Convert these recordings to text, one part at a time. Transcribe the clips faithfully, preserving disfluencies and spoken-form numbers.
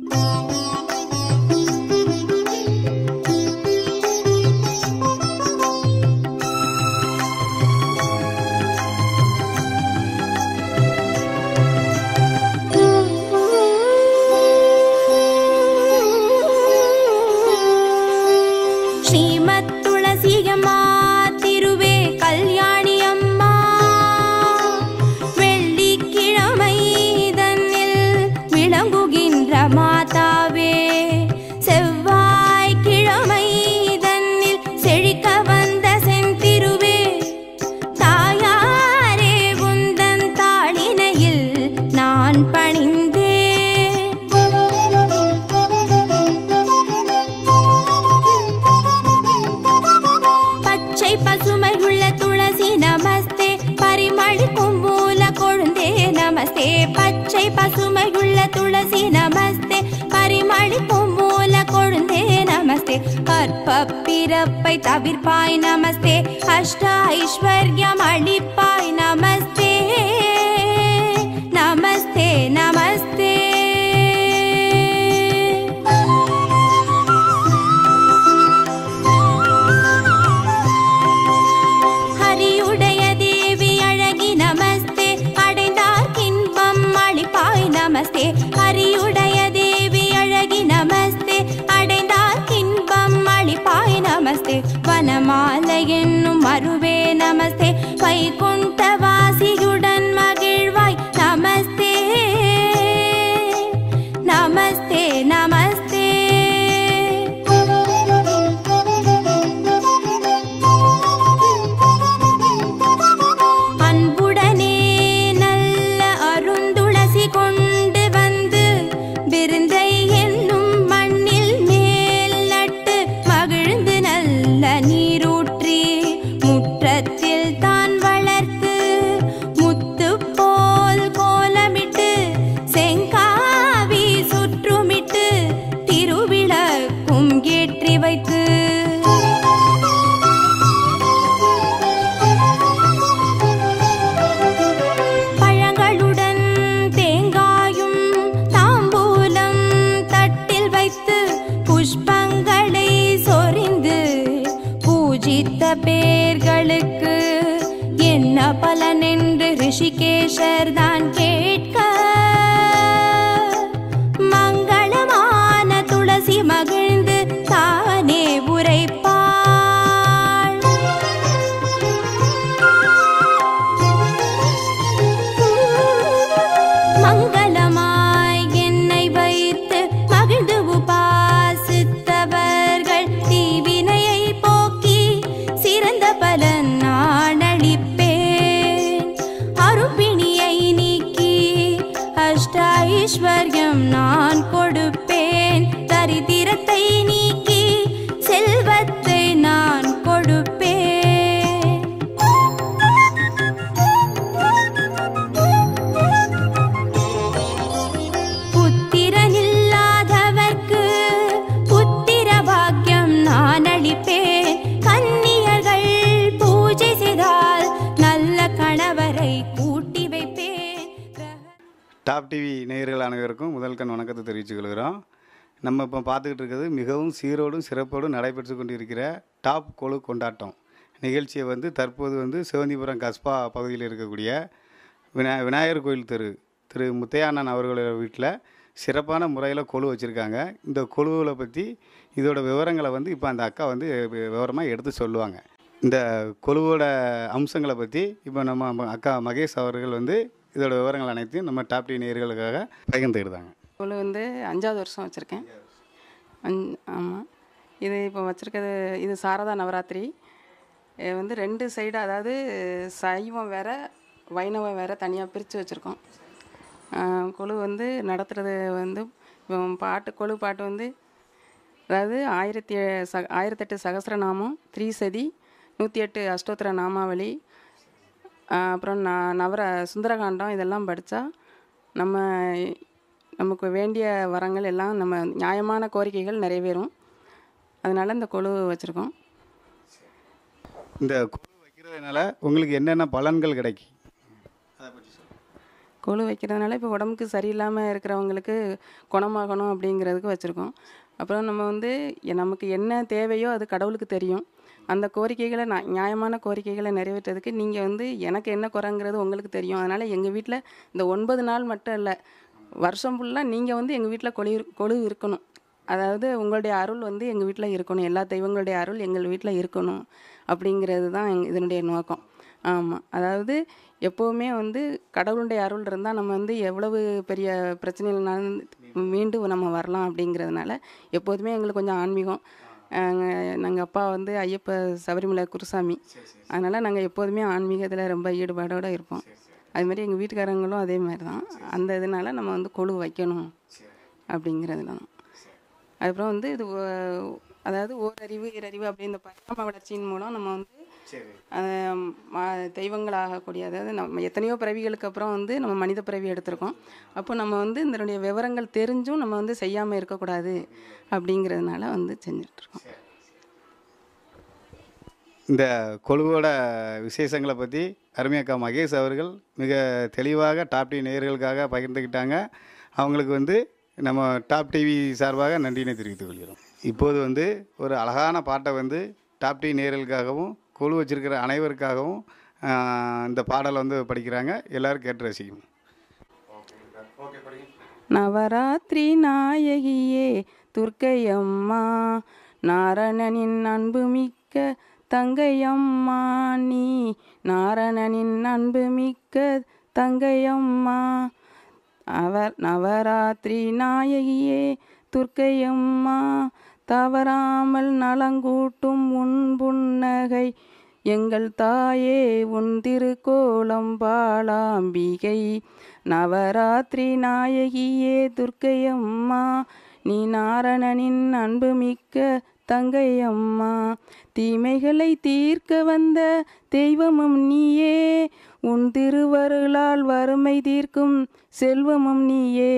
பச்சை பசுமையுள்ள துளசி நமஸ்தே, பரிமளிக்கும் மூல கொழுந்தே நமஸ்தே, கற்ப பிறப்பை தவிர்ப்பாய் நமஸ்தே, அஷ்ட ஐஸ்வர்யம் அளிப்பாய் நமஸ்தே, நமஸ்தே நமஸ்தே. நமஸ்தே ஹரியுடைய தேவி அழகி நமஸ்தே, அடைந்தார் இன்பம் அளிப்பாய் நமஸ்தே, வனமாலை என்னும் மருவே நமஸ்தே, வைகுண்டவாசியுடன் மகிழ்வாய் நமஸ்தே, நமஸ்தே நமஸ்தே. அன்புடனே நல்ல அருந்துளசி கொண்டு விருந்தை என்னும் மண்ணில் மேல் நட்டு மகிழ்ந்து நல்ல நீரூற்றி முற்றத்தில் தான் வளர்த்து முத்து போல் கோலமிட்டு செங்காவி சுற்றுமிட்டு திருவிளக்கும் ஏற்றி வைத்து புஷ்பங்களை சொரிந்து பூஜித்த பேர்களுக்கு என்ன பலன் என்று ரிஷிகேஷர் தான் கேட்க, மங்களமான துளசி மகிழ்ந்து தானே உரைப்பாள். மங்களமாய் என்னை வைத்து மகிழ்ந்து உபாசித்தவர்கள் தீவினையை போக்கி சிறந்த பலன் நான் அளிப்பேன், அருப்பிணியை நீக்கி அஷ்ட ஐஸ்வர்யம் நான் கொடுப்பேன், தரித்திரத்தை நீக்கி செல்வத்தை நான் கொடுப்பேன். புத்திரனில்லாதவர்க்கு புத்திர பாக்கியம் நான் அளிப்பேன், கன்னியர்கள் பூஜை செய்தால் நல்ல கணவரை கூட்டி வைப்பேன். டாப் டிவி நேயர்கள் அனைவருக்கும் முதல் கண் வணக்கத்தை தெரிவித்துக் கொள்கிறோம். நம்ம இப்போ பார்த்துக்கிட்டு இருக்கிறது மிகவும் சீரோடும் சிறப்போடும் நடைபெற்று கொண்டிருக்கிற டாப் கொழு கொண்டாட்டம் நிகழ்ச்சியை வந்து தற்போது வந்து சிவந்திபுரம் கஸ்பா பகுதியில் இருக்கக்கூடிய விநா விநாயகர் கோயில் தெரு திரு முத்தையானன் அவர்களோட வீட்டில் சிறப்பான முறையில் கொழு வச்சுருக்காங்க. இந்த கொழுவை பற்றி இதோட விவரங்களை வந்து இப்போ அந்த அக்கா வந்து விவரமாக எடுத்து சொல்லுவாங்க. இந்த கொழுவோட அம்சங்களை பற்றி இப்போ நம்ம அக்கா மகேஷ் அவர்கள் வந்து இதோட விவரங்கள் அனைத்தையும் நம்ம டாப் டி நேயர்களுக்காக பகிர்ந்துக்கிட்டாங்க. கொழு வந்து அஞ்சாவது வருஷம் வச்சுருக்கேன். அஞ் ஆமாம் இது இப்போ வச்சுருக்கிறது இது சாரதா நவராத்திரி. இது வந்து ரெண்டு சைடு, அதாவது சைவம் வேறு வைணவம் வேறு தனியாக பிரித்து வச்சுருக்கோம். கொழு வந்து நடத்துகிறது வந்து பாட்டு கொழு பாட்டு வந்து அதாவது ஆயிரத்தி ச ஆயிரத்தெட்டு சகஸ்ரநாமம், த்ரீசதி, நூற்றி எட்டு அஷ்டோத்திர நாமாவளி, அப்புறம் ந நவர சுந்தரகாண்டம் இதெல்லாம் படித்தா நம்ம நமக்கு வேண்டிய வரங்கள் எல்லாம் நம்ம நியாயமான கோரிக்கைகள் நிறைவேறும். அதனால் இந்த கொழு வச்சுருக்கோம். இந்த கொழு வைக்கிறதுனால உங்களுக்கு என்னென்ன பலன்கள் கிடைக்கும்? கொலு வைக்கிறதுனால இப்போ உடம்புக்கு சரியில்லாமல் இருக்கிறவங்களுக்கு குணமாகணும் அப்படிங்கிறதுக்கு வச்சுருக்கோம். அப்புறம் நம்ம வந்து எ- நமக்கு என்ன தேவையோ அது கடவுளுக்கு தெரியும். அந்த கோரிக்கைகளை நான் நியாயமான கோரிக்கைகளை நிறைவேற்றதுக்கு நீங்கள் வந்து எனக்கு என்ன குறைங்கிறது உங்களுக்கு தெரியும். அதனால் எங்கள் வீட்டில் இந்த ஒன்பது நாள் மட்டும் இல்லை, வருஷம் ஃபுல்லாக நீங்கள் வந்து எங்கள் வீட்டில் கொலு இரு- கொலு இருக்கணும். அதாவது உங்களுடைய அருள் வந்து எங்கள் வீட்டில் இருக்கணும், எல்லா தெய்வங்களுடைய அருள் எங்கள் வீட்டில் இருக்கணும் அப்படிங்கிறது தான் எங் இதனுடைய நோக்கம். ஆமாம், அதாவது எப்போவுமே வந்து கடவுளுடைய அருள் இருந்தால் நம்ம வந்து எவ்வளவு பெரிய பிரச்சனைகள்னாலும் மீண்டும் நம்ம வரலாம் அப்படிங்கிறதுனால எப்போதுமே எங்களுக்கு கொஞ்சம் ஆன்மீகம். நாங்கள் அப்பா வந்து ஐயப்ப சபரிமலை குருசாமி, அதனால் நாங்கள் எப்போதுமே ஆன்மீகத்தில் ரொம்ப ஈடுபாடோடு இருப்போம். அது மாதிரி எங்கள் வீட்டுக்காரங்களும் அதே மாதிரி தான். அந்த இதனால் நம்ம வந்து கொலு வைக்கணும் அப்படிங்கிறதுல தான். அதுக்கப்புறம் வந்து இது ஓ- அதாவது ஓரறிவு ஈரறிவு அப்படி இந்த பரிணாம வளர்ச்சியின் மூலம் நம்ம வந்து அஹ், ம- தெய்வங்களாகக்கூடிய, அதாவது நம்ம எத்தனையோ பிறவிகளுக்கு அப்புறம் வந்து நம்ம மனித பிறவி எடுத்திருக்கோம். அப்போ நம்ம வந்து இதனுடைய விவரங்கள் தெரிஞ்சும் நம்ம வந்து செய்யாமல் இருக்கக்கூடாது அப்படிங்கிறதுனால வந்து செஞ்சிட்ருக்கோம். இந்த கொலுவோட விசேஷங்களை பற்றி அருமையக்கா மகேஷ் அவர்கள் மிக தெளிவாக டாப் டிவி நேயர்களுக்காக பகிர்ந்துக்கிட்டாங்க. அவங்களுக்கு வந்து நம்ம டாப் டிவி சார்பாக நன்றினை தெரிவித்துக் கொள்கிறோம். இப்போது வந்து ஒரு அழகான பாட்டை வந்து டாப் டிவி நேயர்களுக்காகவும் கொலு வச்சிருக்கிற அனைவருக்காகவும் ஆஹ், இந்த பாடலை வந்து படிக்கிறாங்க. எல்லோரும் கேட்டு ரசிக்கணும். நவராத்திரி நாயகியே துர்க்கையம்மா, நாரணனின் அன்புமிக்க தங்கையம்மா, நீ நாரணனின் அன்புமிக்க தங்கையம்மா. அவர் நவராத்திரி நாயகியே துர்க்கையம்மா, தவறாமல் நலங்கூட்டும் உன் புன்னகை, எங்கள் தாயே உன் திருக்கோலம் பாலாம்பிகை. நவராத்திரி நாயகியே துர்க்கையம்மா, நீ நாரணனின் அன்புமிக்க தங்கையம்மா. தீமைகளை தீர்க்க வந்த தெய்வமும் நீயே, உன் திருவருளால் வறுமை தீர்க்கும் செல்வமும் நீயே.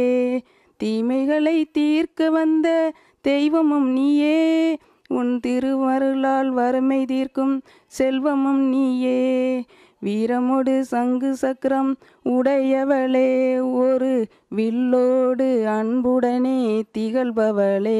தீமைகளை தீர்க்க வந்த தெய்வமும் நீயே, உன் திருவருளால் வறுமை தீர்க்கும் செல்வமும் நீயே. வீரமோடு சங்கு சக்கரம் உடையவளே, ஒரு வில்லோடு அன்புடனே திகழ்பவளே.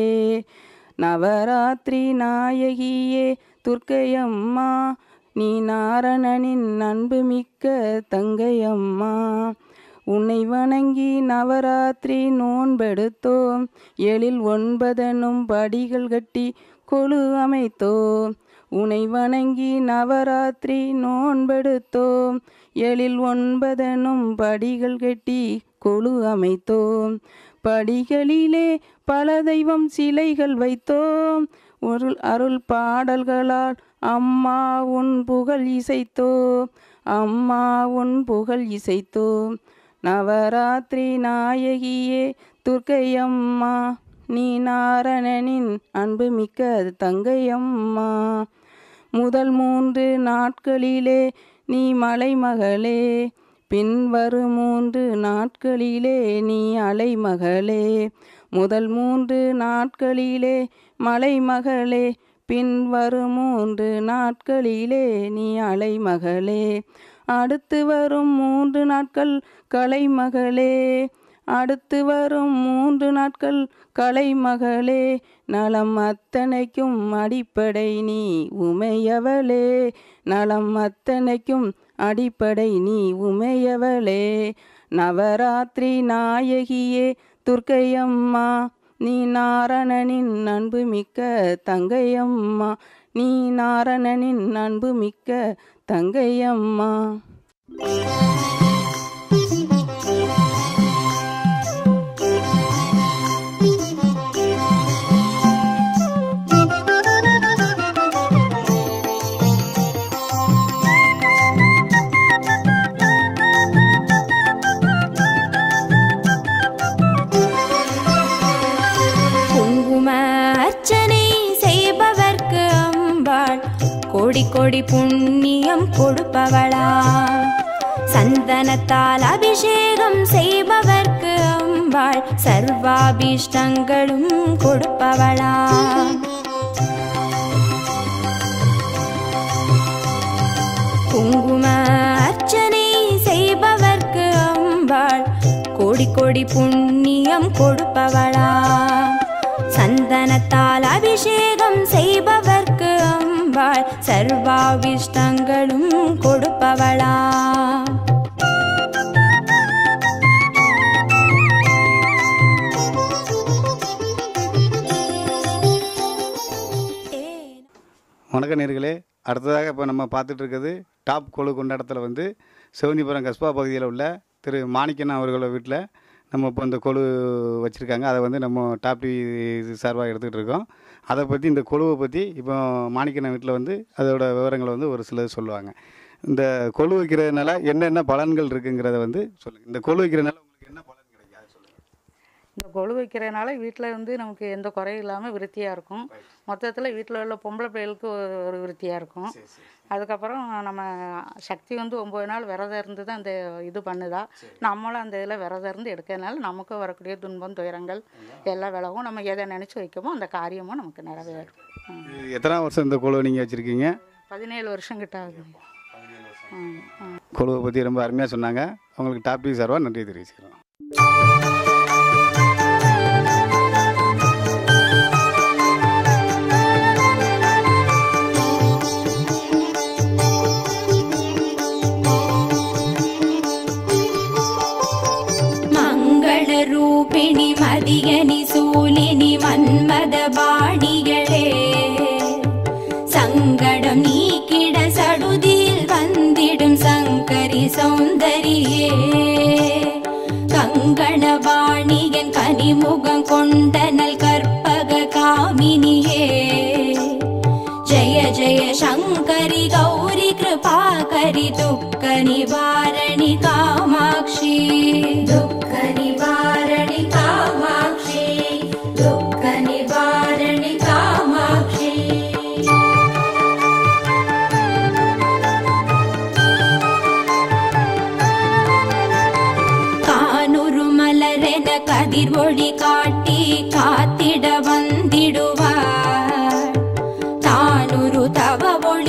நவராத்திரி நாயகியே துர்க்கையம்மா, நீ நாரணனின் அன்புமிக்க தங்கையம்மா. உன்னை வணங்கி நவராத்திரி நோன்பெடுத்தோம், எழில் ஒன்பதனும் படிகள் கட்டி கொலு அமைத்தோம். உன்னை வணங்கி நவராத்திரி நோன்பெடுத்தோம், எழில் ஒன்பதனும் படிகள் கட்டி கொலு அமைத்தோம். படிகளிலே பல தெய்வம் சிலைகள் வைத்தோம், ஒரு அருள் பாடல்களால் அம்மா உன் புகழ் இசைத்தோம், அம்மா உன் புகழ் இசைத்தோம். நவராத்திரி நாயகியே துர்க்கையம்மா, நீ நாரணனின் அன்புமிக்க தங்கையம்மா. முதல் மூன்று நாட்களிலே நீ மலைமகளே, பின்வரும் மூன்று நாட்களிலே நீ அலைமகளே. முதல் மூன்று நாட்களிலே மலைமகளே, பின்வரும் மூன்று நாட்களிலே நீ அலைமகளே. அடுத்து வரும் மூன்று நாட்கள் கலைமகளே, அடுத்து வரும் மூன்று நாட்கள் கலைமகளே. நலம் அத்தனைக்கும் அடிப்படை நீ உமையவளே, நலம் அத்தனைக்கும் அடிப்படை நீ உமையவளே. நவராத்திரி நாயகியே துர்க்கையம்மா, நீ நாரணனின் அன்புமிக்க தங்கையம்மா, நீ நாரணனின் அன்புமிக்க தங்கையம்மா. குங்கும அர்ச்சனை செய்பவர்க்கு அம்பாள் கோடி கோடி புண்ணியம் கொடுப்பவளா. சந்தனத்தால் அபிஷேகம் செய்பவர்க்கு அம்பாள் சர்வாபீஷ்டங்களும் கொடுப்பவளா. குங்கும அர்ச்சனை செய்பவர்க்கு அம்பாள் கோடி கோடி புண்ணியம் கொடுப்பவளாம். சந்தனத்தால் அபிஷேகம் செய்பவர்க்கு அம்பாள் சர்வாவிஷ்டங்களும் கொடுப்பவளாம். வணக்க நேயர்களே, அடுத்ததாக இப்போ நம்ம பார்த்துட்டு இருக்கிறது டாப் கொழு கொண்டாட்டத்தில் வந்து சிவந்திபுரம் கஸ்பா பகுதியில் உள்ள திரு மாணிக்கண்ணா அவர்களோட வீட்டில் நம்ம இப்போ இந்த கொழு வச்சுருக்காங்க. அதை வந்து நம்ம டாப் டிவி சார்பாக எடுத்துகிட்டு இருக்கோம். அதை பற்றி இந்த கொழுவை பற்றி இப்போ மாணிக்கண்ணா வீட்டில் வந்து அதோட விவரங்களை வந்து ஒரு சிலர் சொல்லுவாங்க. இந்த கொழு வைக்கிறதுனால என்னென்ன பலன்கள் இருக்குங்கிறத வந்து சொல்லுங்கள். இந்த கொழு வைக்கிறதுனால உங்களுக்கு என்ன பலன் கிடைக்கும் அதை சொல்லுங்கள். இந்த கொழு வைக்கிறதுனால வீட்டில் வந்து நமக்கு எந்த குறையும் இல்லாமல் விருத்தியாக இருக்கும். மொத்தத்தில் வீட்டில் உள்ள பொம்பளை பிள்ளைகளுக்கு ஒரு விருத்தியாக இருக்கும். அதுக்கப்புறம் நம்ம சக்தி வந்து ஒம்பது நாள் விரதம் இருந்து தான் அந்த இது பண்ணுதா. நம்மளும் அந்த இதில் விரதம் இருந்து எடுக்கிறதுனால நமக்கு வரக்கூடிய துன்பம் துயரங்கள் எல்லா விலகும். நம்ம எதை நினச்சி வைக்கமோ அந்த காரியமும் நமக்கு நிறைவேறும். எத்தனை வருஷம் இந்த கொழுவை நீங்கள் வச்சுருக்கீங்க? பதினேழு வருஷம் கிட்ட ஆகுது. கொழுவை பற்றி ரொம்ப அருமையாக சொன்னாங்க. அவங்களுக்கு டாப் டிவி சார்பாக நன்றி தெரிவிச்சுக்கிறோம். ரூபிணி மதியனி சூலினி மன்மத பாணிகளே, சங்கடம் நீக்கிட சடுதியில் வந்திடும் சங்கரி சௌந்தரியே, கங்கண வாணியன் கனிமுகம் கொண்டனல் கற்பக காமினியே, ஜய ஜய சங்கரி கௌரி கிருபாகரி துக்க நிவாரணி காமாட்சி, துக்க நிவாரணி காமாட்சி, துக்க நிவாரணி காமாட்சி. கானுரு மலரென கதிர் ஒளி காட்டி காத்திட வந்திடுவார், தானுரு தவ ஒளி